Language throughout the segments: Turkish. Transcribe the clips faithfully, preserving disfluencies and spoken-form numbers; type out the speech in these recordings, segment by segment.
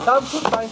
Tamam tut ben.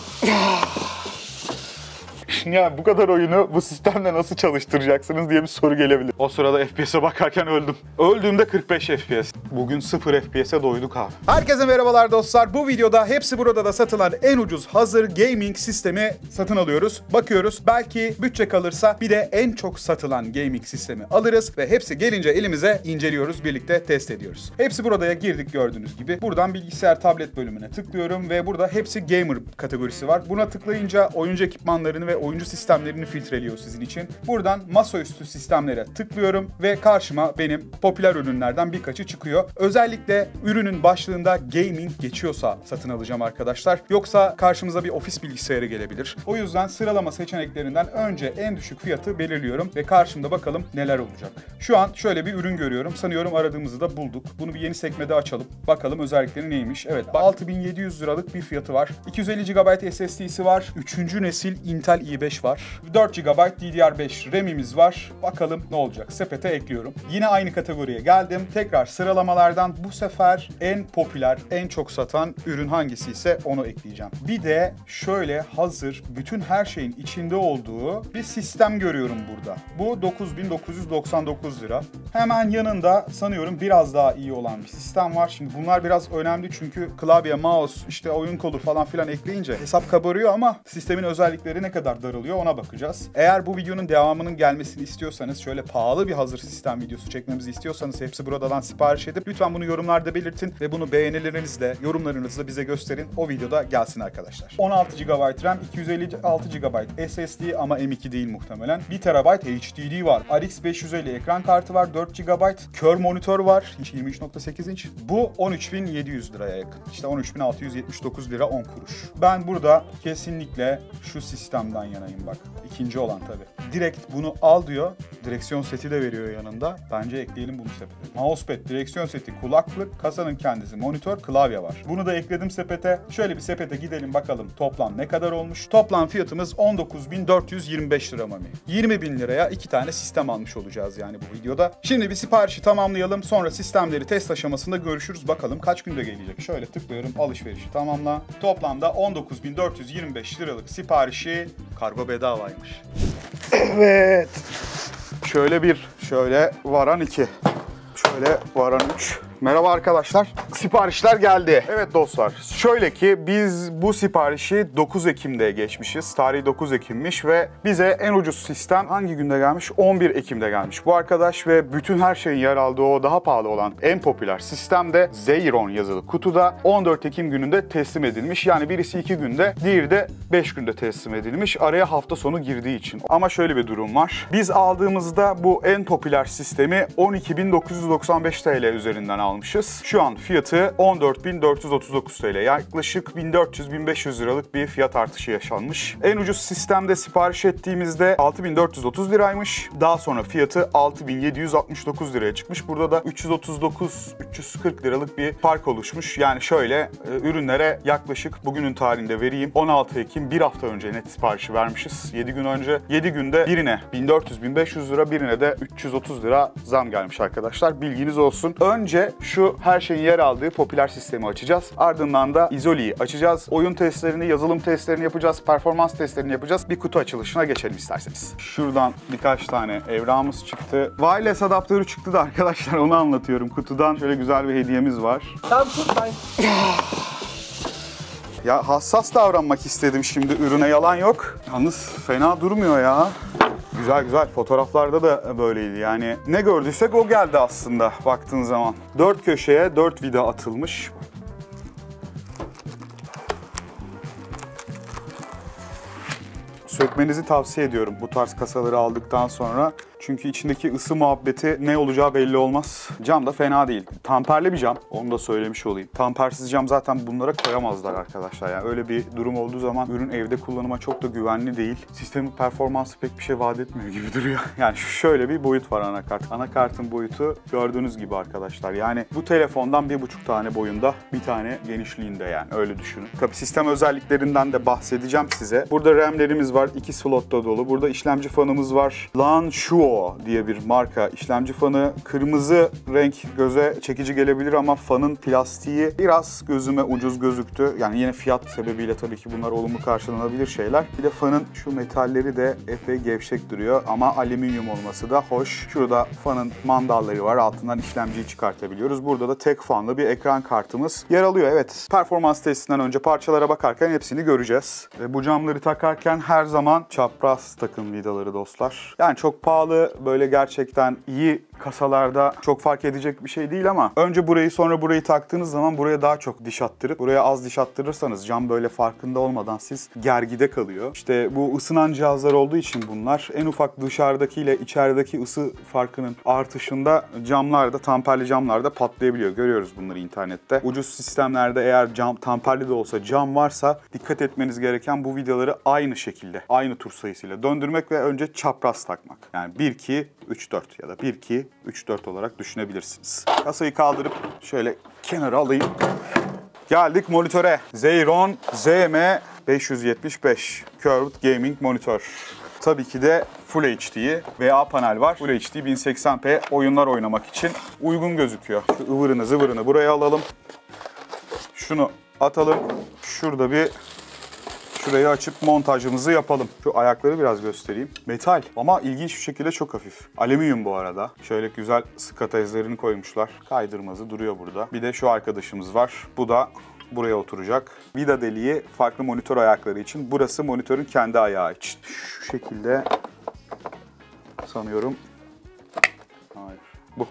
Ya bu kadar oyunu bu sistemle nasıl çalıştıracaksınız diye bir soru gelebilir. O sırada F P S'e bakarken öldüm. Öldüğümde kırk beş F P S. Bugün sıfır F P S'e doyduk abi. Herkese merhabalar dostlar. Bu videoda hepsi burada da satılan en ucuz hazır gaming sistemi satın alıyoruz. Bakıyoruz. Belki bütçe kalırsa bir de en çok satılan gaming sistemi alırız ve hepsi gelince elimize inceliyoruz, birlikte test ediyoruz. Hepsi burada'ya girdik gördüğünüz gibi. Buradan bilgisayar tablet bölümüne tıklıyorum ve burada hepsi gamer kategorisi var. Buna tıklayınca oyuncu ekipmanlarını ve oyuncu sistemlerini filtreliyor sizin için. Buradan masaüstü sistemlere tıklıyorum ve karşıma benim popüler ürünlerden birkaçı çıkıyor. Özellikle ürünün başlığında gaming geçiyorsa satın alacağım arkadaşlar. Yoksa karşımıza bir ofis bilgisayarı gelebilir. O yüzden sıralama seçeneklerinden önce en düşük fiyatı belirliyorum ve karşımda bakalım neler olacak. Şu an şöyle bir ürün görüyorum. Sanıyorum aradığımızı da bulduk. Bunu bir yeni sekmede açalım. Bakalım özellikleri neymiş. Evet, altı bin yedi yüz liralık bir fiyatı var. iki yüz elli gigabayt S S D'si var. üçüncü nesil Intel i beş var. dört gigabayt D D R beş RAM'imiz var. Bakalım ne olacak. Sepete ekliyorum. Yine aynı kategoriye geldim. Tekrar sıralamalardan bu sefer en popüler, en çok satan ürün hangisi ise onu ekleyeceğim. Bir de şöyle hazır bütün her şeyin içinde olduğu bir sistem görüyorum burada. Bu dokuz bin dokuz yüz doksan dokuz lira. Hemen yanında sanıyorum biraz daha iyi olan bir sistem var. Şimdi bunlar biraz önemli çünkü klavye, mouse, işte oyun kolu falan filan ekleyince hesap kabarıyor ama sistemin özellikleri ne kadar daralıyor ona bakacağız. Eğer bu videonun devamının gelmesini istiyorsanız, şöyle pahalı bir hazır sistem videosu çekmemizi istiyorsanız hepsi buradan sipariş edip lütfen bunu yorumlarda belirtin ve bunu beğenilerinizle, yorumlarınızla bize gösterin. O videoda gelsin arkadaşlar. on altı gigabayt RAM, iki yüz elli altı gigabayt S S D ama M iki değil muhtemelen. bir terabayt H D D var. R X beş yüz elli ekran kartı var. dört gigabayt. Kör monitör var. yirmi üç nokta sekiz inç. Bu on üç bin yedi yüz liraya yakın. İşte on üç bin altı yüz yetmiş dokuz lira on kuruş. Ben burada kesinlikle şu sistemden yanayım bak. İkinci olan tabii. Direkt bunu al diyor. Direksiyon seti de veriyor yanında. Bence ekleyelim bunu sepete. Mousepad, direksiyon seti, kulaklık, kasanın kendisi, monitör, klavye var. Bunu da ekledim sepete. Şöyle bir sepete gidelim bakalım toplam ne kadar olmuş. Toplam fiyatımız on dokuz bin dört yüz yirmi beş lira Mami. yirmi bin liraya iki tane sistem almış olacağız yani bu videoda. Şimdi bir siparişi tamamlayalım. Sonra sistemleri test aşamasında görüşürüz. Bakalım kaç günde gelecek. Şöyle tıklıyorum. Alışverişi tamamla. Toplamda on dokuz bin dört yüz yirmi beş liralık siparişi kargo bedavaymış. Evet. Şöyle bir, şöyle varan iki. Şöyle varan üç. Merhaba arkadaşlar. Siparişler geldi. Evet dostlar. Şöyle ki biz bu siparişi dokuz Ekim'de geçmişiz. Tarihi dokuz Ekim'miş ve bize en ucuz sistem hangi günde gelmiş? on bir Ekim'de gelmiş bu arkadaş ve bütün her şeyin yer aldığı o daha pahalı olan en popüler sistemde Zeiron yazılı kutuda on dört Ekim gününde teslim edilmiş. Yani birisi iki günde, diğeri de beş günde teslim edilmiş. Araya hafta sonu girdiği için. Ama şöyle bir durum var. Biz aldığımızda bu en popüler sistemi on iki bin dokuz yüz doksan beş T L üzerinden aldık. almışız. Şu an fiyatı on dört bin dört yüz otuz dokuz T L. Yaklaşık bin dört yüz bin beş yüz liralık bir fiyat artışı yaşanmış. En ucuz sistemde sipariş ettiğimizde altı bin dört yüz otuz liraymış. Daha sonra fiyatı altı bin yedi yüz altmış dokuz liraya çıkmış. Burada da üç yüz otuz dokuz üç yüz kırk liralık bir fark oluşmuş. Yani şöyle e, ürünlere yaklaşık bugünün tarihinde vereyim. on altı Ekim bir hafta önce net siparişi vermişiz. yedi gün önce. yedi günde birine bin dört yüz bin beş yüz lira, birine de üç yüz otuz lira zam gelmiş arkadaşlar. Bilginiz olsun. Önce şu her şeyin yer aldığı popüler sistemi açacağız. Ardından da Izoli'yi açacağız. Oyun testlerini, yazılım testlerini yapacağız. Performans testlerini yapacağız. Bir kutu açılışına geçelim isterseniz. Şuradan birkaç tane evrağımız çıktı. Wireless adaptörü çıktı da arkadaşlar onu anlatıyorum. Kutudan şöyle güzel bir hediyemiz var. Tamam tut ben. Ya hassas davranmak istedim şimdi. Ürüne yalan yok. Yalnız fena durmuyor ya. Güzel güzel. Fotoğraflarda da böyleydi. Yani ne gördüysek o geldi aslında baktığın zaman. Dört köşeye dört vida atılmış. Sökmenizi tavsiye ediyorum bu tarz kasaları aldıktan sonra. Çünkü içindeki ısı muhabbeti ne olacağı belli olmaz. Cam da fena değil. Tamperli bir cam. Onu da söylemiş olayım. Tampersiz cam zaten bunlara koyamazlar arkadaşlar. Yani öyle bir durum olduğu zaman ürün evde kullanıma çok da güvenli değil. Sistemin performansı pek bir şey vaat etmiyor gibi duruyor. Yani şöyle bir boyut var anakart. Anakartın boyutu gördüğünüz gibi arkadaşlar. Yani bu telefondan bir buçuk tane boyunda, bir tane genişliğinde yani. Öyle düşünün. Tabii sistem özelliklerinden de bahsedeceğim size. Burada RAM'lerimiz var. iki slotta dolu. Burada işlemci fanımız var. Lan şu Duo diye bir marka işlemci fanı. Kırmızı renk göze çekici gelebilir ama fanın plastiği biraz gözüme ucuz gözüktü. Yani yine fiyat sebebiyle tabii ki bunlar olumlu karşılanabilir şeyler. Bir de fanın şu metalleri de epey gevşek duruyor ama alüminyum olması da hoş. Şurada fanın mandalları var. Altından işlemciyi çıkartabiliyoruz. Burada da tek fanlı bir ekran kartımız yer alıyor. Evet, performans testinden önce parçalara bakarken hepsini göreceğiz. Ve bu camları takarken her zaman çapraz takım vidaları dostlar. Yani çok pahalı, böyle gerçekten iyi kasalarda çok fark edecek bir şey değil ama önce burayı sonra burayı taktığınız zaman buraya daha çok diş attırıp buraya az diş attırırsanız cam böyle farkında olmadan siz gergide kalıyor. İşte bu ısınan cihazlar olduğu için bunlar en ufak dışarıdaki ile içerideki ısı farkının artışında camlarda, tamperli camlarda patlayabiliyor. Görüyoruz bunları internette. Ucuz sistemlerde eğer cam tamperli de olsa cam varsa dikkat etmeniz gereken bu vidaları aynı şekilde, aynı tur sayısıyla döndürmek ve önce çapraz takmak. Yani bir iki üç dört ya da bir iki üç dört olarak düşünebilirsiniz. Kasayı kaldırıp şöyle kenara alayım. Geldik monitöre. Zeiron Z M beş yüz yetmiş beş Curved Gaming Monitör. Tabii ki de Full H D V A panel var. Full H D bin seksen p oyunlar oynamak için uygun gözüküyor. Şu ıvırını zıvırını buraya alalım. Şunu atalım. Şurada bir şurayı açıp montajımızı yapalım. Şu ayakları biraz göstereyim. Metal ama ilginç bir şekilde çok hafif. Alüminyum bu arada. Şöyle güzel skata izlerini koymuşlar. Kaydırmazı duruyor burada. Bir de şu arkadaşımız var. Bu da buraya oturacak. Vida deliği farklı monitör ayakları için. Burası monitörün kendi ayağı için. Şu şekilde sanıyorum. Hayır. Bu.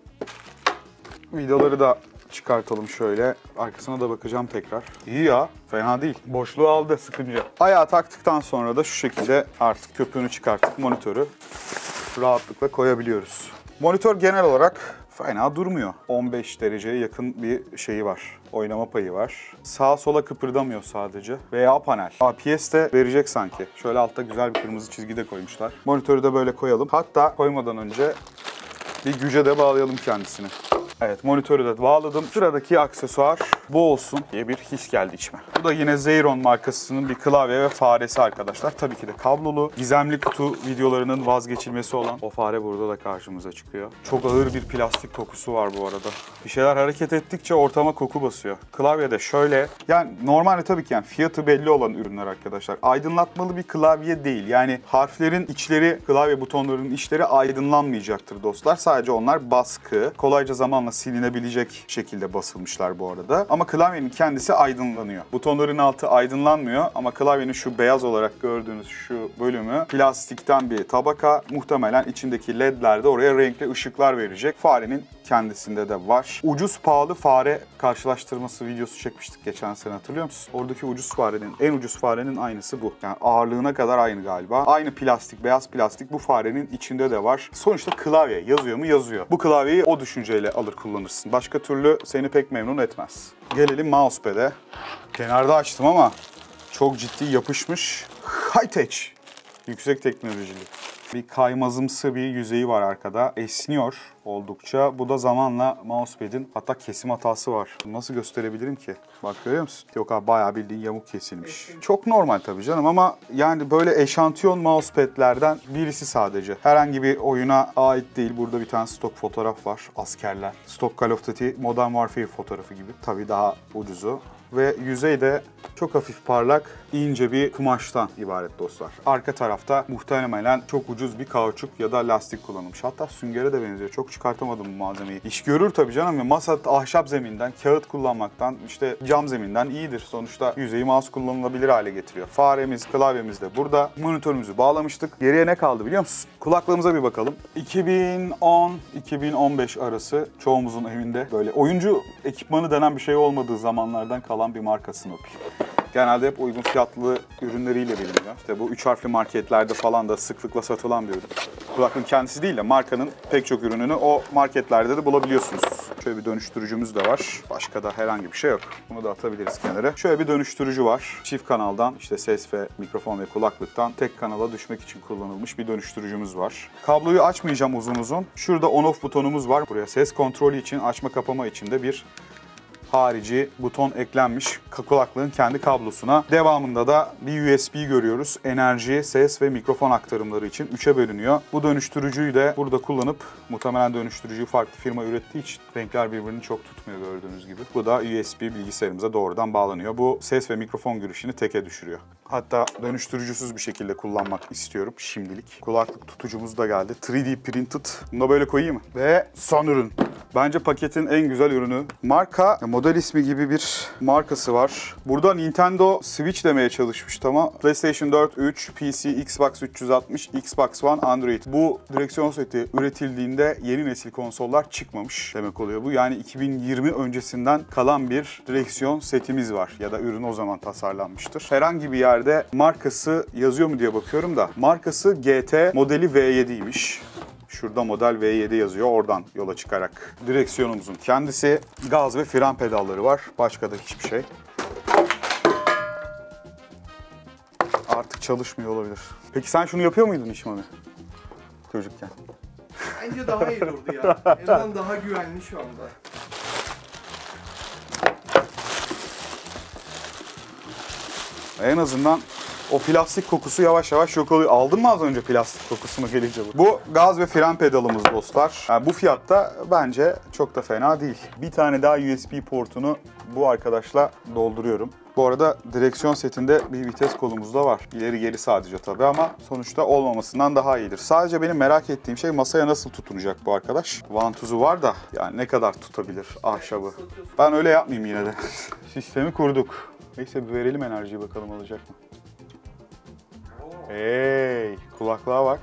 Vidaları da çıkartalım şöyle. Arkasına da bakacağım tekrar. İyi ya. Fena değil. Boşluğu aldı sıkınca. Ayağı taktıktan sonra da şu şekilde artık köpüğünü çıkartıp monitörü rahatlıkla koyabiliyoruz. Monitör genel olarak fena durmuyor. on beş dereceye yakın bir şeyi var. Oynama payı var. Sağa sola kıpırdamıyor sadece. V A panel. A P S de verecek sanki. Şöyle altta güzel bir kırmızı çizgi de koymuşlar. Monitörü de böyle koyalım. Hatta koymadan önce bir güce de bağlayalım kendisini. Evet, monitörü de bağladım. Sıradaki aksesuar bu olsun diye bir his geldi içime. Bu da yine Zeiron markasının bir klavye ve faresi arkadaşlar. Tabii ki de kablolu. Gizemli kutu videolarının vazgeçilmesi olan o fare burada da karşımıza çıkıyor. Çok ağır bir plastik kokusu var bu arada. Bir şeyler hareket ettikçe ortama koku basıyor. Klavye de şöyle. Yani normalde tabii ki yani fiyatı belli olan ürünler arkadaşlar. Aydınlatmalı bir klavye değil. Yani harflerin içleri, klavye butonlarının içleri aydınlanmayacaktır dostlar. Sadece onlar baskı. Kolayca zamanla silinebilecek şekilde basılmışlar bu arada. Ama klavyenin kendisi aydınlanıyor. Butonların altı aydınlanmıyor ama klavyenin şu beyaz olarak gördüğünüz şu bölümü plastikten bir tabaka. Muhtemelen içindeki ledler de oraya renkli ışıklar verecek. Farenin kendisinde de var. Ucuz pahalı fare karşılaştırması videosu çekmiştik geçen sene, hatırlıyor musun? Oradaki ucuz farenin, en ucuz farenin aynısı bu. Yani ağırlığına kadar aynı galiba. Aynı plastik, beyaz plastik bu farenin içinde de var. Sonuçta klavye yazıyor mu? Yazıyor. Bu klavyeyi o düşünceyle alır kullanırsın. Başka türlü seni pek memnun etmez. Gelelim mousepad'e. Kenarda açtım ama çok ciddi yapışmış. High tech. Yüksek teknolojili. Bir kaymazımsı bir yüzeyi var arkada. Esniyor oldukça. Bu da zamanla mousepad'in, hatta kesim hatası var. Nasıl gösterebilirim ki? Bak görüyor musun? Yok abi, bayağı bildiğin yamuk kesilmiş. Çok normal tabii canım ama yani böyle eşantiyon mousepad'lerden birisi sadece. Herhangi bir oyuna ait değil. Burada bir tane stok fotoğraf var. Askerler. Stok Call of Duty Modern Warfare fotoğrafı gibi. Tabii daha ucuzu. Ve yüzey de çok hafif parlak, ince bir kumaştan ibaret dostlar. Arka tarafta muhtemelen çok ucuz bir kauçuk ya da lastik kullanılmış. Hatta süngere de benziyor. Çok çıkartamadım bu malzemeyi. İş görür tabii canım. Ya masa ahşap zeminden, kağıt kullanmaktan, işte cam zeminden iyidir. Sonuçta yüzeyi mouse kullanılabilir hale getiriyor. Faremiz, klavyemiz de burada. Monitörümüzü bağlamıştık. Geriye ne kaldı biliyor musun? Kulaklığımıza bir bakalım. iki bin on iki bin on beş arası çoğumuzun evinde böyle oyuncu ekipmanı denen bir şey olmadığı zamanlardan kalan bir marka Snoopy. Genelde hep uygun fiyatlı ürünleriyle biliniyor. İşte bu üç harfli marketlerde falan da sıklıkla satılan bir ürün. Kulaklığın kendisi değil de markanın pek çok ürününü o marketlerde de bulabiliyorsunuz. Şöyle bir dönüştürücümüz de var. Başka da herhangi bir şey yok. Bunu da atabiliriz kenara. Şöyle bir dönüştürücü var. Çift kanaldan, işte ses ve mikrofon ve kulaklıktan tek kanala düşmek için kullanılmış bir dönüştürücümüz var. Kabloyu açmayacağım uzun uzun. Şurada on off butonumuz var. Buraya ses kontrolü için, açma kapama için de bir harici buton eklenmiş kulaklığın kendi kablosuna. Devamında da bir U S B görüyoruz. Enerji, ses ve mikrofon aktarımları için üçe bölünüyor. Bu dönüştürücüyü de burada kullanıp, muhtemelen dönüştürücüyü farklı firma ürettiği için renkler birbirini çok tutmuyor gördüğünüz gibi. Bu da U S B bilgisayarımıza doğrudan bağlanıyor. Bu ses ve mikrofon girişini teke düşürüyor. Hatta dönüştürücüsüz bir şekilde kullanmak istiyorum şimdilik. Kulaklık tutucumuz da geldi. üç D printed. Bunu da böyle koyayım mı? Ve son ürün. Bence paketin en güzel ürünü. Marka, model ismi gibi bir markası var. Burada Nintendo Switch demeye çalışmıştı ama PlayStation dört, üç, P C, Xbox üç yüz altmış, Xbox One, Android. Bu direksiyon seti üretildiğinde yeni nesil konsollar çıkmamış demek oluyor bu. Yani iki bin yirmi öncesinden kalan bir direksiyon setimiz var. Ya da ürün o zaman tasarlanmıştır. Herhangi bir yerde markası yazıyor mu diye bakıyorum da. Markası G T modeli V yedi'ymiş. Şurada model V yedi yazıyor. Oradan yola çıkarak direksiyonumuzun kendisi, gaz ve fren pedalları var. Başka da hiçbir şey. Artık çalışmıyor olabilir. Peki sen şunu yapıyor muydun İşmami çocukken? Bence daha iyi durdu ya. En azından daha güvenli şu anda. En azından o plastik kokusu yavaş yavaş yok oluyor. Aldın mı az önce plastik kokusunu gelince bu? Bu gaz ve fren pedalımız dostlar. Yani bu fiyatta bence çok da fena değil. Bir tane daha U S B portunu bu arkadaşla dolduruyorum. Bu arada direksiyon setinde bir vites kolumuz da var. İleri geri sadece tabii ama sonuçta olmamasından daha iyidir. Sadece benim merak ettiğim şey masaya nasıl tutunacak bu arkadaş? Vantuzu var da yani ne kadar tutabilir ahşabı? Ben öyle yapmayayım yine de. Sistemi kurduk. Neyse bir verelim enerjiyi bakalım alacak mı? Hey, kulaklığa bak.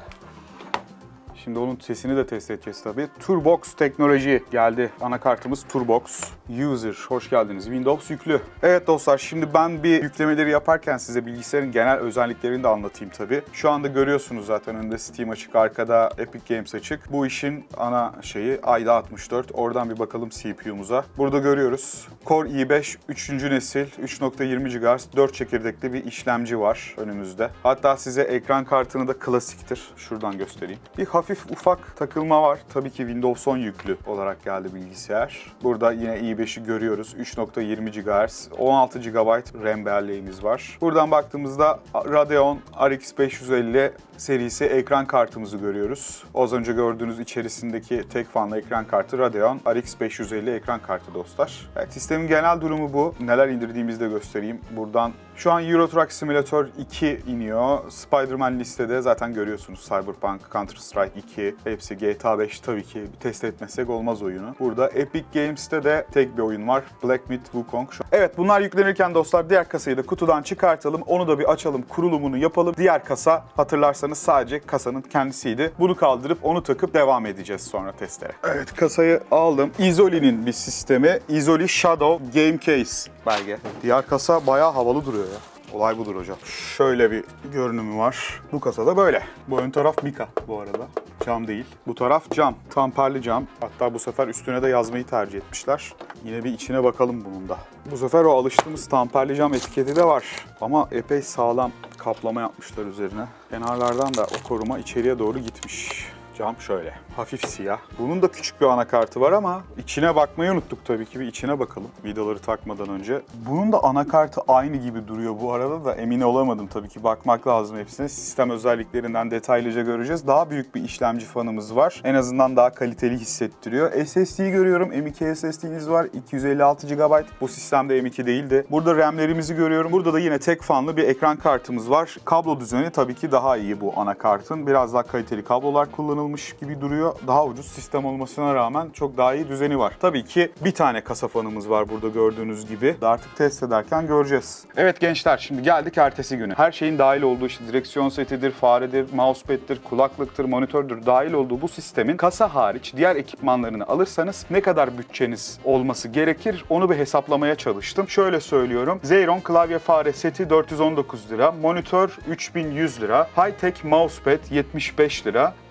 Şimdi onun sesini de test edeceğiz tabii. Turbox teknoloji geldi. Anakartımız Turbox. User, hoş geldiniz. Windows yüklü. Evet dostlar, şimdi ben bir yüklemeleri yaparken size bilgisayarın genel özelliklerini de anlatayım tabii. Şu anda görüyorsunuz zaten önünde Steam açık, arkada Epic Games açık. Bu işin ana şeyi I D altmış dört. Oradan bir bakalım C P U'muza. Burada görüyoruz. Core i beş üçüncü nesil üç nokta yirmi gigahertz dört çekirdekli bir işlemci var önümüzde. Hatta size ekran kartını da klasiktir. Şuradan göstereyim. Bir hafif ufak takılma var. Tabii ki Windows on yüklü olarak geldi bilgisayar. Burada yine i beşi görüyoruz. üç nokta yirmi gigahertz, on altı gigabayt RAM belleğimiz var. Buradan baktığımızda Radeon R X beş yüz elli serisi ekran kartımızı görüyoruz. Az önce gördüğünüz içerisindeki tek fanlı ekran kartı Radeon R X beş yüz elli ekran kartı dostlar. Evet, sistemin genel durumu bu. Neler indirdiğimizi de göstereyim. Buradan şu an Euro Truck Simulator iki iniyor. Spider-Man listede zaten görüyorsunuz. Cyberpunk, Counter-Strike iki, hepsi G T A beş tabii ki. Bir test etmesek olmaz oyunu. Burada Epic Games'te de tek bir oyun var. Black Myth Wukong. Evet, bunlar yüklenirken dostlar diğer kasayı da kutudan çıkartalım. Onu da bir açalım, kurulumunu yapalım. Diğer kasa hatırlarsanız sadece kasanın kendisiydi. Bunu kaldırıp onu takıp devam edeceğiz sonra testlere. Evet, kasayı aldım. Izoli'nin bir sistemi. Izoli Shadow Game Case belge. Diğer kasa bayağı havalı duruyor ya. Olay budur hocam. Şöyle bir görünümü var. Bu kasada böyle. Bu ön taraf Mika bu arada. Cam değil. Bu taraf cam. Tamperli cam. Hatta bu sefer üstüne de yazmayı tercih etmişler. Yine bir içine bakalım bunun da. Bu sefer o alıştığımız tamperli cam etiketi de var. Ama epey sağlam kaplama yapmışlar üzerine. Kenarlardan da o koruma içeriye doğru gitmiş. Cam şöyle. Hafif siyah. Bunun da küçük bir anakartı var ama içine bakmayı unuttuk tabii ki. Bir içine bakalım vidaları takmadan önce. Bunun da anakartı aynı gibi duruyor bu arada da emin olamadım tabii ki. Bakmak lazım hepsine. Sistem özelliklerinden detaylıca göreceğiz. Daha büyük bir işlemci fanımız var. En azından daha kaliteli hissettiriyor. S S D görüyorum. M iki S S D'niz var. iki yüz elli altı gigabayt. Bu sistemde M iki değildi. Burada RAM'lerimizi görüyorum. Burada da yine tek fanlı bir ekran kartımız var. Kablo düzeni tabii ki daha iyi bu anakartın. Biraz daha kaliteli kablolar kullanılmış gibi duruyor. Daha ucuz sistem olmasına rağmen çok daha iyi düzeni var. Tabii ki bir tane kasa fanımız var burada gördüğünüz gibi. Artık test ederken göreceğiz. Evet gençler, şimdi geldik ertesi günü. Her şeyin dahil olduğu, işte direksiyon setidir, faredir, mousepad'tir, kulaklıktır, monitördür dahil olduğu bu sistemin kasa hariç diğer ekipmanlarını alırsanız ne kadar bütçeniz olması gerekir onu bir hesaplamaya çalıştım. Şöyle söylüyorum. Xeron klavye fare seti dört yüz on dokuz lira, monitör üç bin yüz lira, Hightech mousepad yetmiş beş lira, Snoopy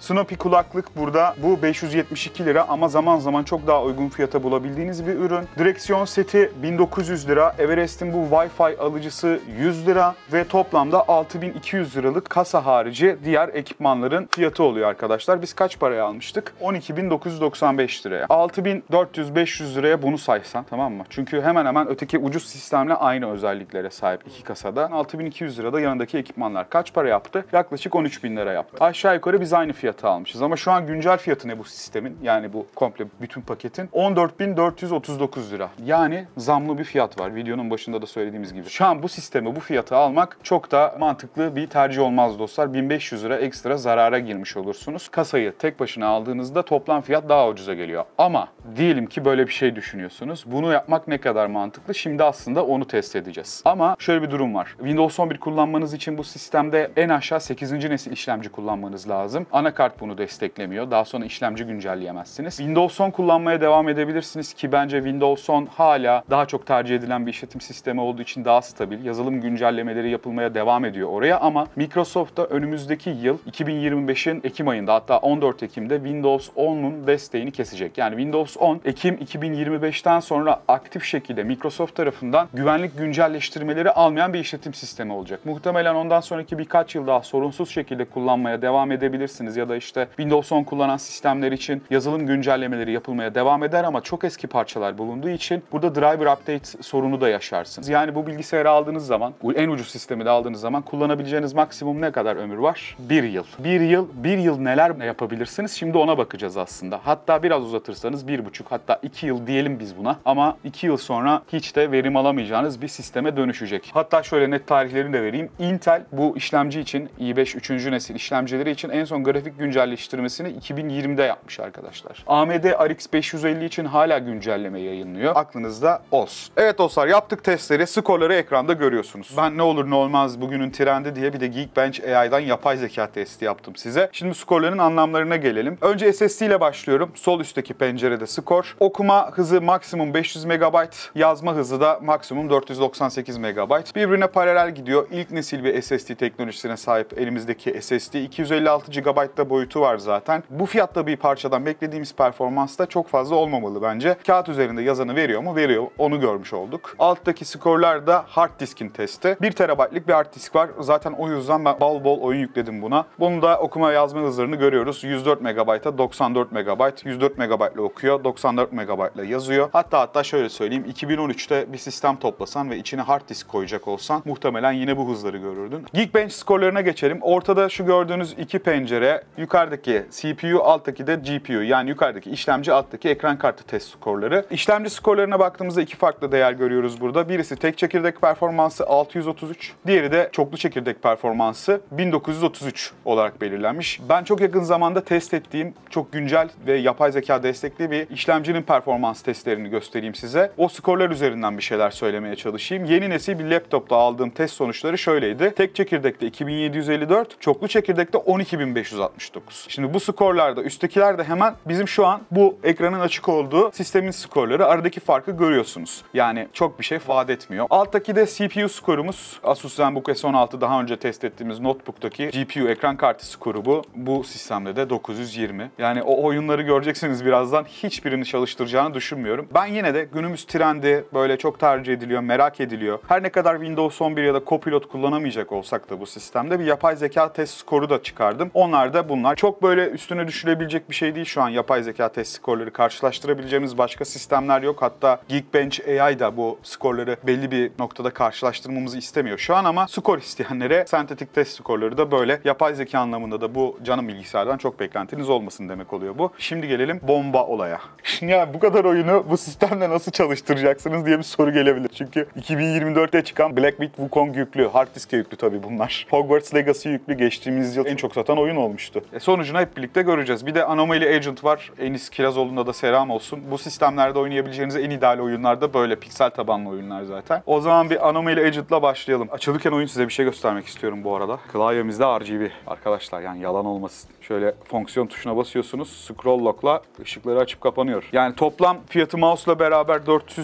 kulaklık burada. Bu beş yüz yetmiş iki lira ama zaman zaman çok daha uygun fiyata bulabildiğiniz bir ürün. Direksiyon seti bin dokuz yüz lira. Everest'in bu Wi-Fi alıcısı yüz lira ve toplamda altı bin iki yüz liralık kasa harici diğer ekipmanların fiyatı oluyor arkadaşlar. Biz kaç paraya almıştık? on iki bin dokuz yüz doksan beş liraya. altı bin dört yüz beş yüz liraya bunu saysan, tamam mı? Çünkü hemen hemen öteki ucuz sistemle aynı özelliklere sahip iki kasada. altı bin iki yüz lirada yanındaki ekipmanlar kaç para yaptı? Yaklaşık on üç bin lira yaptı. Aşağı yukarı biz aynı fiyatı almışız ama şu an güncel fiyatı ne bu sistemin? Yani bu komple bütün paketin on dört bin dört yüz otuz dokuz lira. Yani zamlı bir fiyat var. Videonun başında da söylediğimiz gibi. Şu an bu sistemi, bu fiyatı almak çok da mantıklı bir tercih olmaz dostlar. bin beş yüz lira ekstra zarara girmiş olursunuz. Kasayı tek başına aldığınızda toplam fiyat daha ucuza geliyor. Ama diyelim ki böyle bir şey düşünüyorsunuz. Bunu yapmak ne kadar mantıklı? Şimdi aslında onu test edeceğiz. Ama şöyle bir durum var. Windows on bir kullanmanız için bu sistemde en aşağı sekizinci nesil işlemci kullanmanız lazım. Anakart bunu desteklemiyor. Daha sonra işlemci güncelleyemezsiniz. Windows on kullanmaya devam edebilirsiniz ki bence Windows on hala daha çok tercih edilen bir işletim sistemi olduğu için daha stabil. Yazılım güncellemeleri yapılmaya devam ediyor oraya ama Microsoft da önümüzdeki yıl iki bin yirmi beşin Ekim ayında, hatta on dört Ekim'de Windows on'un desteğini kesecek. Yani Windows on Ekim iki bin yirmi beşten sonra aktif şekilde Microsoft tarafından güvenlik güncelleştirmeleri almayan bir işletim sistemi olacak. Muhtemelen ondan sonraki birkaç yıl daha sorunsuz şekilde kullanmaya devam edebilirsiniz ya da işte Windows on kullanan sistemler için yazılım güncellemeleri yapılmaya devam eder ama çok eski parçalar bulunduğu için burada driver update sorunu da yaşarsınız. Yani bu bilgisayarı aldığınız zaman, en ucuz sistemi de aldığınız zaman kullanabileceğiniz maksimum ne kadar ömür var? Bir yıl. Bir yıl, bir yıl neler yapabilirsiniz? Şimdi ona bakacağız aslında. Hatta biraz uzatırsanız bir buçuk, hatta iki yıl diyelim biz buna. Ama iki yıl sonra hiç de verim alamayacağınız bir sisteme dönüşecek. Hatta şöyle net tarihlerini de vereyim. Intel bu işlemci için, i beş üçüncü nesil işlemcileri için en son grafik güncelleştirmesini iki bin yirmide yapmış arkadaşlar. A M D R X beş yüz elli için hala güncelleme yayınlıyor. Aklınızda olsun. Evet dostlar, yaptık testleri. Skorları ekranda görüyorsunuz. Ben ne olur ne olmaz bugünün trendi diye bir de Geekbench A I'dan yapay zeka testi yaptım size. Şimdi skorların anlamlarına gelelim. Önce S S D ile başlıyorum. Sol üstteki pencerede skor. Okuma hızı maksimum beş yüz megabayt. Yazma hızı da maksimum dört yüz doksan sekiz megabayt. Birbirine paralel gidiyor. İlk nesil bir S S D teknolojisine sahip elimizdeki S S D. iki yüz elli altı gigabayt boyutu var zaten. Bu fiyatta bir parçadan beklediğimiz performansta çok fazla olmamalı bence. Kağıt üzerinde yazanı veriyor mu? Veriyor. Onu görmüş olduk. Alttaki skorlar da hard diskin testi. bir terabaytlık bir hard disk var. Zaten o yüzden ben bol bol oyun yükledim buna. Bunu da okuma yazma hızlarını görüyoruz. yüz dört megabayta doksan dört megabayt. yüz dört megabaytla okuyor. doksan dört megabaytla yazıyor. Hatta hatta şöyle söyleyeyim. iki bin on üçte bir sistem toplasan ve içine hard disk koyacak olsan muhtemelen yine bu hızları görürdün. Geekbench skorlarına geçelim. Ortada şu gördüğünüz iki pencere. Yukarıdaki C P U, alttaki de G P U. Yani yukarıdaki işlemci, alttaki ekran kartı test skorları. İşlemci skorlarına baktığımızda iki farklı değer görüyoruz burada. Birisi tek çekirdek performansı altı yüz otuz üç. Diğeri de çoklu çekirdek performansı bin dokuz yüz otuz üç olarak belirlenmiş. Ben çok yakın zamanda test ettiğim çok güncel ve yapay zeka destekli bir işlemcinin performans testlerini göstereyim size. O skorlar üzerinden bir şeyler söylemeye çalışayım. Yeni nesil bir laptopta aldığım test sonuçları şöyleydi. Tek çekirdekte iki bin yedi yüz elli dört, çoklu çekirdekte on iki bin beş yüz altmış dokuz. Şimdi bu skorlarda, üsttekiler de hemen bizim şu an bu ekranın açık olduğu sistemin skorları. Aradaki farkı görüyorsunuz. Yani çok bir şey vaat etmiyor. Alttaki de C P U skorumuz. Asus ZenBook S on altı daha önce test ettiğimiz notebook'taki G P U ekran kartı skoru bu. Bu sistemde de dokuz yüz yirmi. Yani o oyunları göreceksiniz birazdan. Hiçbirini çalıştıracağını düşünmüyorum. Ben yine de günümüz trendi, böyle çok tercih ediliyor, merak ediliyor. Her ne kadar Windows on bir ya da Copilot kullanamayacak olsak da bu sistemde bir yapay zeka test skoru da çıkardım. Onlar da bunlar. Çok böyle üstüne düşülebilecek bir şey değil şu an yapay zeka test skorları. Karşılaştırabileceğimiz başka sistemler yok. Hatta Geekbench A I da bu skorları belli bir noktada karşılaştırmamızı istemiyor şu an ama skor isteyenlere sentetik test skorları da böyle. Yapay zeka anlamında da bu canım bilgisayardan çok beklentiniz olmasın demek oluyor bu. Şimdi gelelim bomba olaya. Ya bu kadar oyunu bu sistemle nasıl çalıştıracaksınız diye bir soru gelebilir. Çünkü iki bin yirmi dörtte çıkan Black Myth Wukong yüklü, hard diske yüklü tabii bunlar. Hogwarts Legacy yüklü, geçtiğimiz yıl en çok satan oyun olmuştu. E sonucunu hep birlikte göreceğiz. Bir de Anomaly Agent var. Enis Kirazoğlu'nda da selam olsun. Bu sistemlerde oynayabileceğiniz en ideal oyunlar da böyle piksel tabanlı oyunlar zaten. O zaman bir Anomaly Agent'la başlayalım. Açılırken oyun size bir şey göstermek istiyorum bu arada. Klavyemizde R G B arkadaşlar, yani yalan olmasın. Şöyle fonksiyon tuşuna basıyorsunuz. Scroll lock'la ışıkları açıp kapanıyor. Yani toplam fiyatı mouse'la beraber dört yüz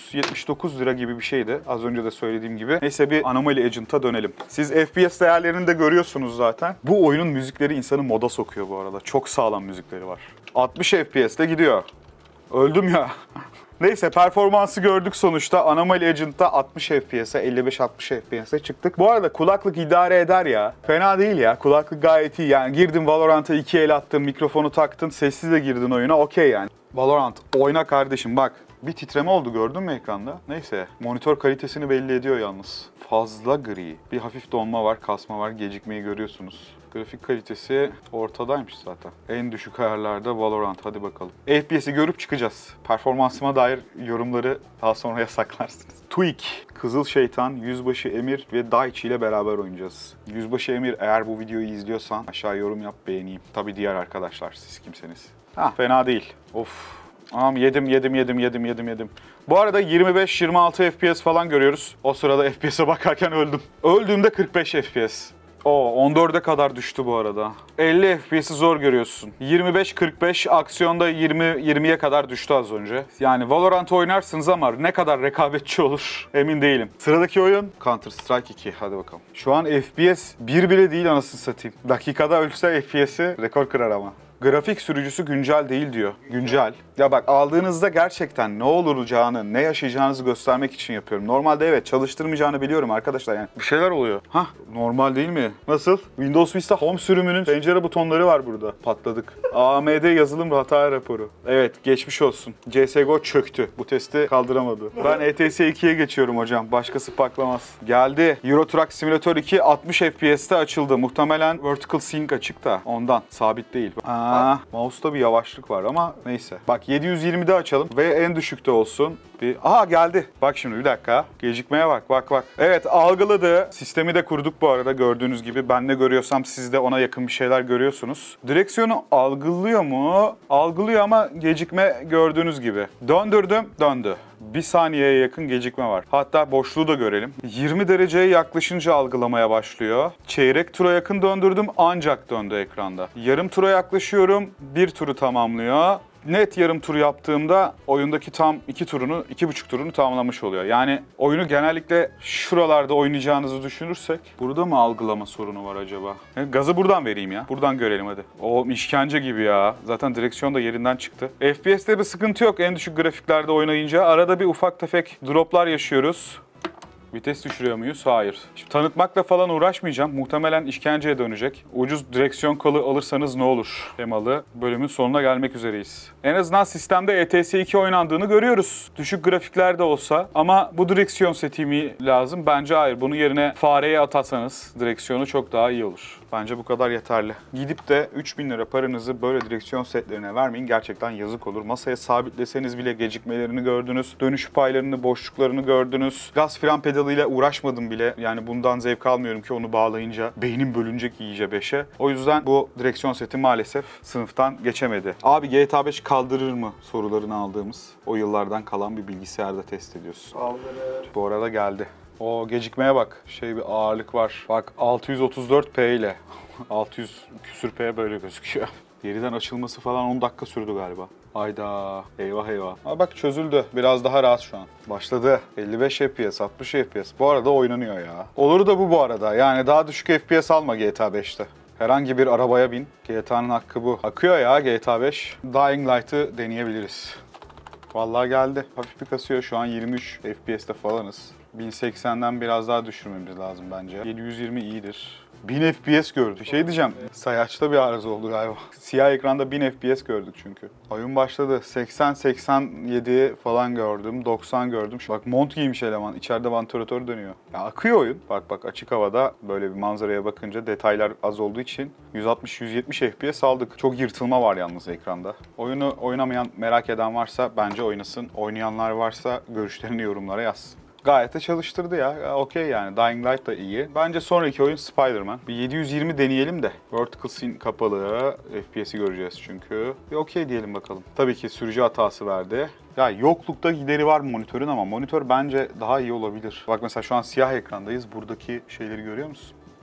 yüz yetmiş dokuz lira gibi bir şeydi. Az önce de söylediğim gibi. Neyse bir Anomaly Agent'a dönelim. Siz F P S değerlerini de görüyorsunuz zaten. Bu oyunun müzikleri insanı moda sokuyor bu arada. Çok sağlam müzikleri var. altmış F P S'te gidiyor. Öldüm ya. Neyse performansı gördük sonuçta. Anomaly Agent'ta altmış F P S'e, elli beş altmış F P S'e çıktık. Bu arada kulaklık idare eder ya. Fena değil ya. Kulaklık gayet iyi. Yani girdin Valorant'a iki el attın, mikrofonu taktın, sessiz de girdin oyuna. Okey yani. Valorant oyna kardeşim bak. Bir titreme oldu gördün mü ekranda? Neyse. Monitör kalitesini belli ediyor yalnız. Fazla gri. Bir hafif donma var, kasma var. Gecikmeyi görüyorsunuz. Grafik kalitesi ortadaymış zaten. En düşük ayarlarda Valorant. Hadi bakalım. F P S'i görüp çıkacağız. Performansıma dair yorumları daha sonraya saklarsınız. Tweak, Kızıl Şeytan, Yüzbaşı Emir ve Daichi ile beraber oynayacağız. Yüzbaşı Emir eğer bu videoyu izliyorsan aşağı yorum yap, beğeneyim. Tabii diğer arkadaşlar siz kimseniz. Ha fena değil. Of. Tamam yedim yedim yedim yedim yedim yedim. Bu arada yirmi beş yirmi altı F P S falan görüyoruz. O sırada F P S'e bakarken öldüm. Öldüğümde kırk beş F P S. Oo, on dörde kadar düştü bu arada. elli F P S'i zor görüyorsun. yirmi beş kırk beş, aksiyonda yirmi yirmiye kadar düştü az önce. Yani Valorant oynarsınız ama ne kadar rekabetçi olur emin değilim. Sıradaki oyun Counter Strike iki. Hadi bakalım. Şu an F P S bir bile değil anasını satayım. Dakikada ölse F P S'i rekor kırar ama. Grafik sürücüsü güncel değil diyor. Güncel. Ya bak aldığınızda gerçekten ne olacağını, ne yaşayacağınızı göstermek için yapıyorum. Normalde evet çalıştırmayacağını biliyorum arkadaşlar yani. Bir şeyler oluyor. Hah normal değil mi? Nasıl? Windows Vista Home sürümünün pencere butonları var burada. Patladık. A M D yazılım hata raporu. Evet geçmiş olsun. C S G O çöktü. Bu testi kaldıramadı. Ben E T S ikiye geçiyorum hocam. Başkası paklamaz. Geldi. Euro Truck Simulator iki altmış F P S'te açıldı. Muhtemelen Vertical Sync açık da ondan. Sabit değil. Aa, mouse'da bir yavaşlık var ama neyse. Bak yedi yüz yirmide açalım ve en düşükte olsun. Bir... Aha geldi. Bak şimdi bir dakika. Gecikmeye bak bak bak. Evet algıladı. Sistemi de kurduk bu arada gördüğünüz gibi. Ben ne görüyorsam siz de ona yakın bir şeyler görüyorsunuz. Direksiyonu algılıyor mu? Algılıyor ama gecikme gördüğünüz gibi. Döndürdüm, döndü. Bir saniyeye yakın gecikme var. Hatta boşluğu da görelim. yirmi dereceye yaklaşınca algılamaya başlıyor. Çeyrek tura yakın döndürdüm ancak döndü ekranda. Yarım tura yaklaşıyorum. Bir turu tamamlıyor. Net yarım tur yaptığımda oyundaki tam iki turunu, iki buçuk turunu tamamlamış oluyor. Yani oyunu genellikle şuralarda oynayacağınızı düşünürsek burada mı algılama sorunu var acaba? E, gazı buradan vereyim ya. Buradan görelim hadi. O işkence gibi ya. Zaten direksiyon da yerinden çıktı. F P S'te bir sıkıntı yok en düşük grafiklerde oynayınca. Arada bir ufak tefek droplar yaşıyoruz. Vites düşürüyor muyuz? Hayır. Şimdi tanıtmakla falan uğraşmayacağım. Muhtemelen işkenceye dönecek. Ucuz direksiyon kolu alırsanız ne olur temalı bölümün sonuna gelmek üzereyiz. En azından sistemde E T S iki oynandığını görüyoruz. Düşük grafiklerde olsa ama bu direksiyon setimi lazım. Bence hayır. Bunun yerine fareye atarsanız direksiyonu çok daha iyi olur. Bence bu kadar yeterli. Gidip de üç bin lira paranızı böyle direksiyon setlerine vermeyin. Gerçekten yazık olur. Masaya sabitleseniz bile gecikmelerini gördünüz. Dönüş paylarını, boşluklarını gördünüz. Gaz fren pedalıyla uğraşmadım bile. Yani bundan zevk almıyorum ki onu bağlayınca beynim bölünecek iyice beşe. O yüzden bu direksiyon seti maalesef sınıftan geçemedi. Abi G T A beş kaldırır mı sorularını aldığımız o yıllardan kalan bir bilgisayarda test ediyoruz. Kaldırır. Bu arada geldi. O gecikmeye bak. Şey bir ağırlık var. Bak altı yüz otuz dört p ile altı yüz küsür p böyle gözüküyor. Yeniden açılması falan on dakika sürdü galiba. Hayda. Eyvah eyvah. Ama bak çözüldü. Biraz daha rahat şu an. Başladı. elli beş F P S, altmış F P S. Bu arada oynanıyor ya. Olur da bu bu arada. Yani daha düşük F P S alma G T A beşte. Herhangi bir arabaya bin. G T A'nın hakkı bu. Akıyor ya G T A beş. Dying Light'ı deneyebiliriz. Vallahi geldi. Hafif bir kasıyor. Şu an yirmi üç F P S'te falanız. bin seksenden biraz daha düşürmemiz lazım bence. yedi yüz yirmi iyidir. bin F P S gördük. Şey diyeceğim, sayaçta bir arıza oldu galiba. Siyah ekranda bin F P S gördük çünkü. Oyun başladı. seksen seksen yedi falan gördüm. doksan gördüm. Bak mont giymiş eleman. İçeride vantilatör dönüyor. Ya akıyor oyun. Bak bak açık havada böyle bir manzaraya bakınca detaylar az olduğu için yüz altmış yüz yetmiş F P S aldık. Çok yırtılma var yalnız ekranda. Oyunu oynamayan, merak eden varsa bence oynasın. Oynayanlar varsa görüşlerini yorumlara yazsın. Gayet de çalıştırdı ya. Okey yani. Dying Light da iyi. Bence sonraki oyun Spider-Man. Bir yedi yüz yirmi deneyelim de. Vertical Sync kapalı. F P S'i göreceğiz çünkü. Bir okey diyelim bakalım. Tabii ki sürücü hatası verdi. Ya yoklukta gideri var monitörün ama monitör bence daha iyi olabilir. Bak mesela şu an siyah ekrandayız. Buradaki şeyleri görüyor musun?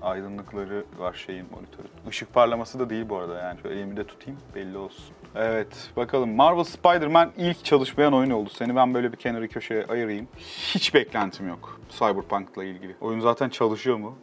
aydınlıkları var şeyin, monitörün. Işık parlaması da değil bu arada yani. Şöyle elimde tutayım belli olsun. Evet bakalım, Marvel Spider-Man ilk çalışmayan oyun oldu. Seni ben böyle bir kenara köşeye ayırayım. Hiç beklentim yok Cyberpunk'la ilgili. Oyun zaten çalışıyor mu?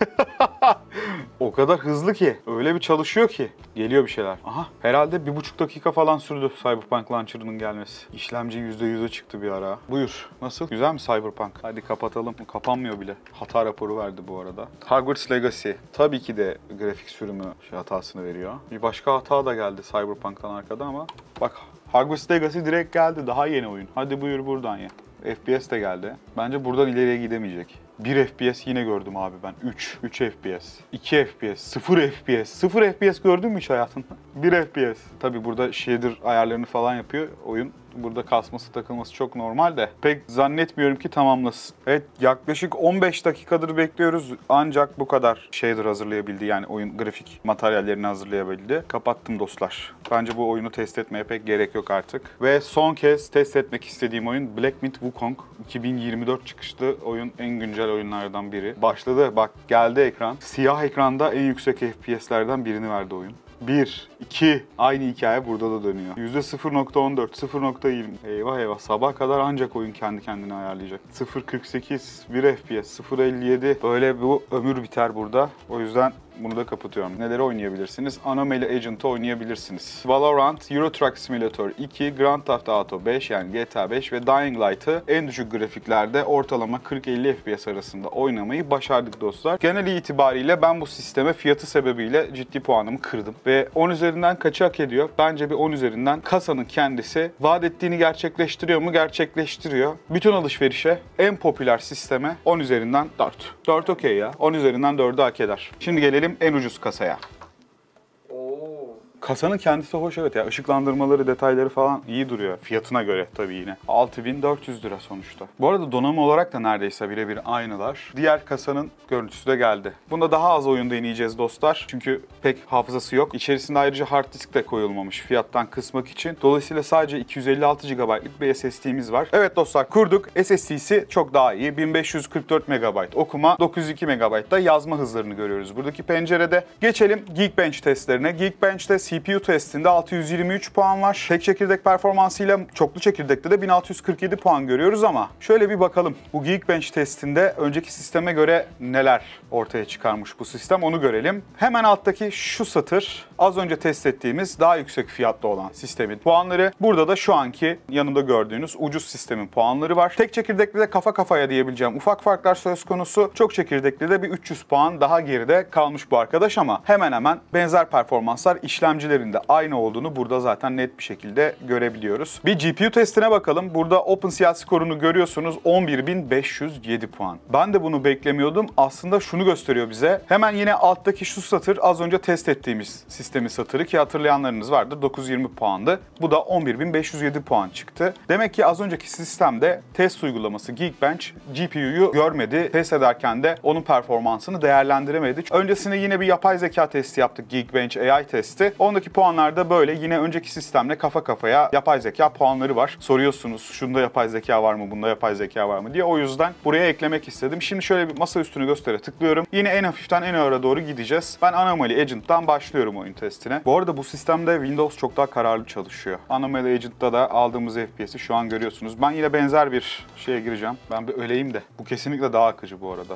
O kadar hızlı ki. Öyle bir çalışıyor ki. Geliyor bir şeyler. Aha, herhalde bir buçuk dakika falan sürdü Cyberpunk Launcher'ının gelmesi. İşlemci yüzde yüze çıktı bir ara. Buyur. Nasıl? Güzel mi Cyberpunk? Hadi kapatalım. Kapanmıyor bile. Hata raporu verdi bu arada. Hogwarts Legacy. Tabii ki de grafik sürümü şey hatasını veriyor. Bir başka hata da geldi Cyberpunk'tan arkada ama bak, Hogwarts Legacy direkt geldi. Daha yeni oyun. Hadi buyur buradan ya. F P S de geldi. Bence buradan ileriye gidemeyecek. bir F P S yine gördüm abi ben. üç. üç F P S. iki F P S. sıfır F P S. sıfır F P S gördün mü hiç hayatında? bir F P S. Tabii burada shader ayarlarını falan yapıyor oyun. Burada kasması takılması çok normal de pek zannetmiyorum ki tamamlasın. Evet, yaklaşık on beş dakikadır bekliyoruz ancak bu kadar shader hazırlayabildi, yani oyun grafik materyallerini hazırlayabildi. Kapattım dostlar. Bence bu oyunu test etmeye pek gerek yok artık. Ve son kez test etmek istediğim oyun Black Myth Wukong. iki bin yirmi dört çıkışlı oyun, en güncel oyunlardan biri. Başladı, bak geldi ekran. Siyah ekranda en yüksek F P S'lerden birini verdi oyun. bir, iki, aynı hikaye burada da dönüyor. yüzde sıfır nokta on dört, sıfır nokta yirmi. Eyvah eyvah, sabah kadar ancak oyun kendi kendine ayarlayacak. sıfır nokta kırk sekiz, bir F P S, sıfır nokta elli yedi. Böyle bu ömür biter burada. O yüzden bunu da kapatıyorum. Neleri oynayabilirsiniz? Anomaly Agent'ı oynayabilirsiniz. Valorant, Euro Truck Simulator iki, Grand Theft Auto beş yani G T A beş ve Dying Light'ı en düşük grafiklerde ortalama kırk elli F P S arasında oynamayı başardık dostlar. Genel itibariyle ben bu sisteme fiyatı sebebiyle ciddi puanımı kırdım. Ve on üzerinden kaçı hak ediyor? Bence bir on üzerinden. Kasanın kendisi vaat ettiğini gerçekleştiriyor mu? Gerçekleştiriyor. Bütün alışverişe, en popüler sisteme on üzerinden dört. dört okey ya. on üzerinden dördü hak eder. Şimdi gelelim en ucuz kasaya. Kasanın kendisi hoş, evet ya. Işıklandırmaları, detayları falan iyi duruyor. Fiyatına göre tabii yine. altı bin dört yüz lira sonuçta. Bu arada donanım olarak da neredeyse birebir aynılar. Diğer kasanın görüntüsü de geldi. Bunda daha az oyun deneyeceğiz dostlar. Çünkü pek hafızası yok. İçerisinde ayrıca hard disk de koyulmamış fiyattan kısmak için. Dolayısıyla sadece iki yüz elli altı gigabaytlık bir S S D'miz var. Evet dostlar, kurduk. S S D'si çok daha iyi. bin beş yüz kırk dört megabayt okuma, dokuz yüz iki megabayt'ta yazma hızlarını görüyoruz buradaki pencerede. Geçelim Geekbench testlerine. Geekbench'te C P U testinde altı yüz yirmi üç puan var. Tek çekirdek performansıyla çoklu çekirdekte de bin altı yüz kırk yedi puan görüyoruz ama şöyle bir bakalım. Bu Geekbench testinde önceki sisteme göre neler ortaya çıkarmış bu sistem, onu görelim. Hemen alttaki şu satır az önce test ettiğimiz daha yüksek fiyatlı olan sistemin puanları. Burada da şu anki yanında gördüğünüz ucuz sistemin puanları var. Tek çekirdekli de kafa kafaya diyebileceğim ufak farklar söz konusu. Çok çekirdekli de bir üç yüz puan daha geride kalmış bu arkadaş ama hemen hemen benzer performanslar işlemcilerinde aynı olduğunu burada zaten net bir şekilde görebiliyoruz. Bir G P U testine bakalım. Burada OpenCL skorunu görüyorsunuz. on bir bin beş yüz yedi puan. Ben de bunu beklemiyordum. Aslında şunu gösteriyor bize. Hemen yine alttaki şu satır az önce test ettiğimiz sistemin satırı ki hatırlayanlarınız vardır. dokuz yüz yirmi puandı. Bu da on bir bin beş yüz yedi puan çıktı. Demek ki az önceki sistemde test uygulaması Geekbench G P U'yu görmedi. Test ederken de onun performansını değerlendiremedi. Öncesinde yine bir yapay zeka testi yaptık. Geekbench A I testi. Ondaki puanlarda böyle yine önceki sistemle kafa kafaya yapay zeka puanları var. Soruyorsunuz şunda yapay zeka var mı, bunda yapay zeka var mı diye. O yüzden buraya eklemek istedim. Şimdi şöyle bir masa üstünü göstere tıklıyorum. Yine en hafiften en ağıra doğru gideceğiz. Ben Anomaly Agent'tan başlıyorum oyun testine. Bu arada bu sistemde Windows çok daha kararlı çalışıyor. Anomaly Agent'ta da aldığımız F P S'i şu an görüyorsunuz. Ben yine benzer bir şeye gireceğim. Ben bir öleyim de. Bu kesinlikle daha akıcı bu arada.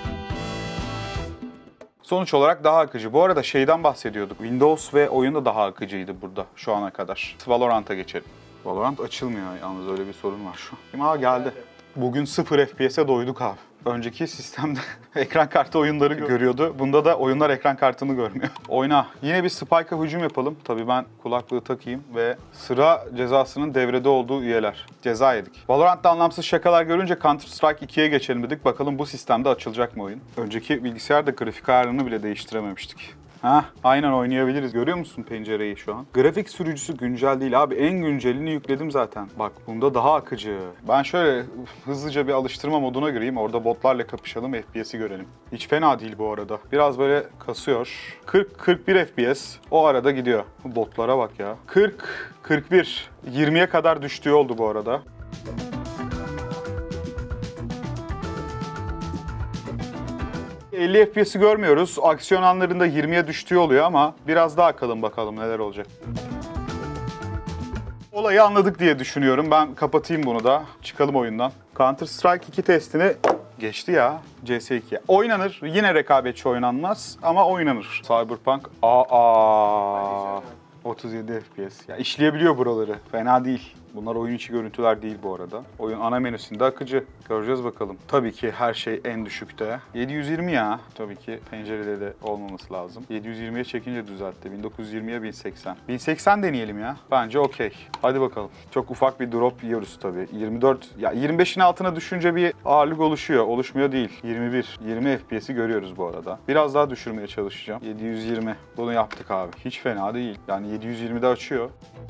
Sonuç olarak daha akıcı. Bu arada şeyden bahsediyorduk. Windows ve oyun da daha akıcıydı burada şu ana kadar. Valorant'a geçelim. Valorant açılmıyor yalnız, öyle bir sorun var şu an. Ha geldi. Bugün sıfır F P S'e doyduk abi. Önceki sistemde ekran kartı oyunları görüyordu. Bunda da oyunlar ekran kartını görmüyor. Oyna. Yine bir spike'a hücum yapalım. Tabii ben kulaklığı takayım ve sıra cezasının devrede olduğu üyeler. Ceza yedik. Valorant'ta anlamsız şakalar görünce Counter Strike ikiye geçelim dedik. Bakalım bu sistemde açılacak mı oyun? Önceki bilgisayarda grafik ayarını bile değiştirememiştik. Hah, aynen oynayabiliriz. Görüyor musun pencereyi şu an? Grafik sürücüsü güncel değil abi. En güncelini yükledim zaten. Bak bunda daha akıcı. Ben şöyle hızlıca bir alıştırma moduna gireyim. Orada botlarla kapışalım, F P S'i görelim. Hiç fena değil bu arada. Biraz böyle kasıyor. kırk kırk bir F P S. O arada gidiyor. Botlara bak ya. kırk kırk bir. yirmiye kadar düştüğü oldu bu arada. elli F P S'i görmüyoruz. Aksiyon anlarında yirmiye düştüğü oluyor ama biraz daha akalım bakalım neler olacak. Olayı anladık diye düşünüyorum. Ben kapatayım bunu da. Çıkalım oyundan. Counter Strike iki testini geçti ya C S iki. Oynanır. Yine rekabetçi oynanmaz ama oynanır. Cyberpunk. Aa. otuz yedi F P S. Ya işleyebiliyor buraları. Fena değil. Bunlar oyun içi görüntüler değil bu arada. Oyun ana menüsünde akıcı. Göreceğiz bakalım. Tabii ki her şey en düşükte. yedi yüz yirmi ya. Tabii ki pencerede de olmaması lazım. yedi yüz yirmiye çekince düzeltti. bin dokuz yüz yirmiye bin seksen. bin seksen deneyelim ya. Bence okey. Hadi bakalım. Çok ufak bir drop yiyoruz tabii. yirmi dört, ya yirmi beşin altına düşünce bir ağırlık oluşuyor. Oluşmuyor değil. yirmi bir, yirmi F P S'i görüyoruz bu arada. Biraz daha düşürmeye çalışacağım. yedi yüz yirmi. Bunu yaptık abi. Hiç fena değil. Yani yedi yüz yirmide açıyor.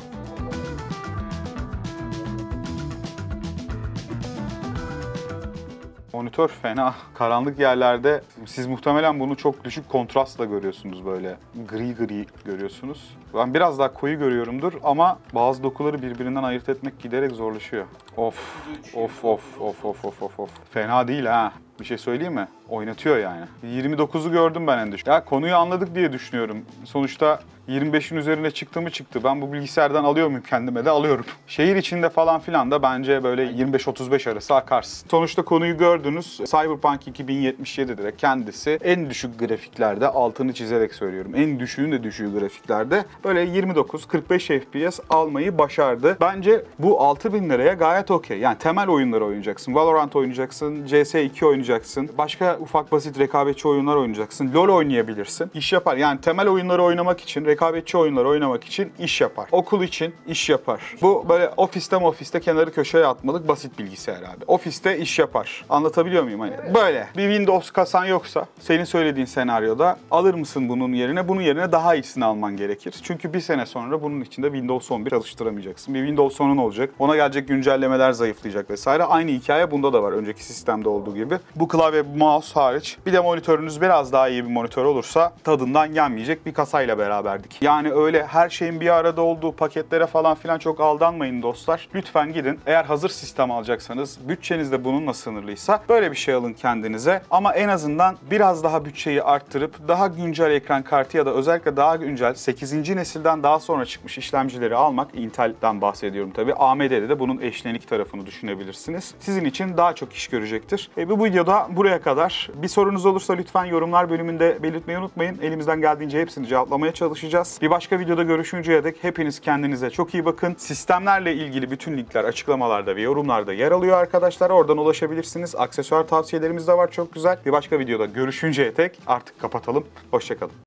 Monitör fena. Karanlık yerlerde siz muhtemelen bunu çok düşük kontrastla görüyorsunuz böyle. Gri gri görüyorsunuz. Ben biraz daha koyu görüyorumdur ama bazı dokuları birbirinden ayırt etmek giderek zorlaşıyor. Of, of, of, of, of, of, of, of. Fena değil ha. Bir şey söyleyeyim mi? Oynatıyor yani. yirmi dokuzu gördüm ben en düşük. Ya konuyu anladık diye düşünüyorum. Sonuçta yirmi beşin üzerine çıktı mı çıktı. Ben bu bilgisayardan alıyor muyum kendime de alıyorum. Şehir içinde falan filan da bence böyle yirmi beş otuz beş arası akarsın. Sonuçta konuyu gördünüz. Cyberpunk iki bin yetmiş yedi'de de kendisi en düşük grafiklerde, altını çizerek söylüyorum. En düşüğün de düşüğü grafiklerde böyle yirmi dokuz kırk beş F P S almayı başardı. Bence bu altı bin liraya gayet okey. Yani temel oyunları oynayacaksın. Valorant oynayacaksın, C S iki oynayacaksın. Başka ufak basit rekabetçi oyunlar oynayacaksın. LoL oynayabilirsin. İş yapar. Yani temel oyunları oynamak için, rekabetçi oyunları oynamak için iş yapar. Okul için iş yapar. Bu böyle ofiste ofiste kenarı köşeye atmalık basit bilgisayar abi. Ofiste iş yapar. Anlatabiliyor muyum? Hani böyle. Bir Windows kasan yoksa senin söylediğin senaryoda alır mısın bunun yerine? Bunun yerine daha iyisini alman gerekir. Çünkü bir sene sonra bunun içinde Windows on bir çalıştıramayacaksın. Bir Windows on'un olacak. Ona gelecek güncellemeler zayıflayacak vesaire. Aynı hikaye bunda da var. Önceki sistemde olduğu gibi. Bu klavye, mouse hariç. Bir de monitörünüz biraz daha iyi bir monitör olursa tadından yenmeyecek bir kasayla beraberdik. Yani öyle her şeyin bir arada olduğu paketlere falan filan çok aldanmayın dostlar. Lütfen gidin. Eğer hazır sistem alacaksanız, bütçeniz de bununla sınırlıysa böyle bir şey alın kendinize. Ama en azından biraz daha bütçeyi arttırıp daha güncel ekran kartı ya da özellikle daha güncel sekizinci nesilden daha sonra çıkmış işlemcileri almak, Intel'den bahsediyorum tabii. A M D'de de bunun eşlenik tarafını düşünebilirsiniz. Sizin için daha çok iş görecektir. E, bu videoda buraya kadar. Bir sorunuz olursa lütfen yorumlar bölümünde belirtmeyi unutmayın. Elimizden geldiğince hepsini cevaplamaya çalışacağız. Bir başka videoda görüşünceye dek hepiniz kendinize çok iyi bakın. Sistemlerle ilgili bütün linkler açıklamalarda ve yorumlarda yer alıyor arkadaşlar. Oradan ulaşabilirsiniz. Aksesuar tavsiyelerimiz de var çok güzel. Bir başka videoda görüşünceye dek artık kapatalım. Hoşça kalın.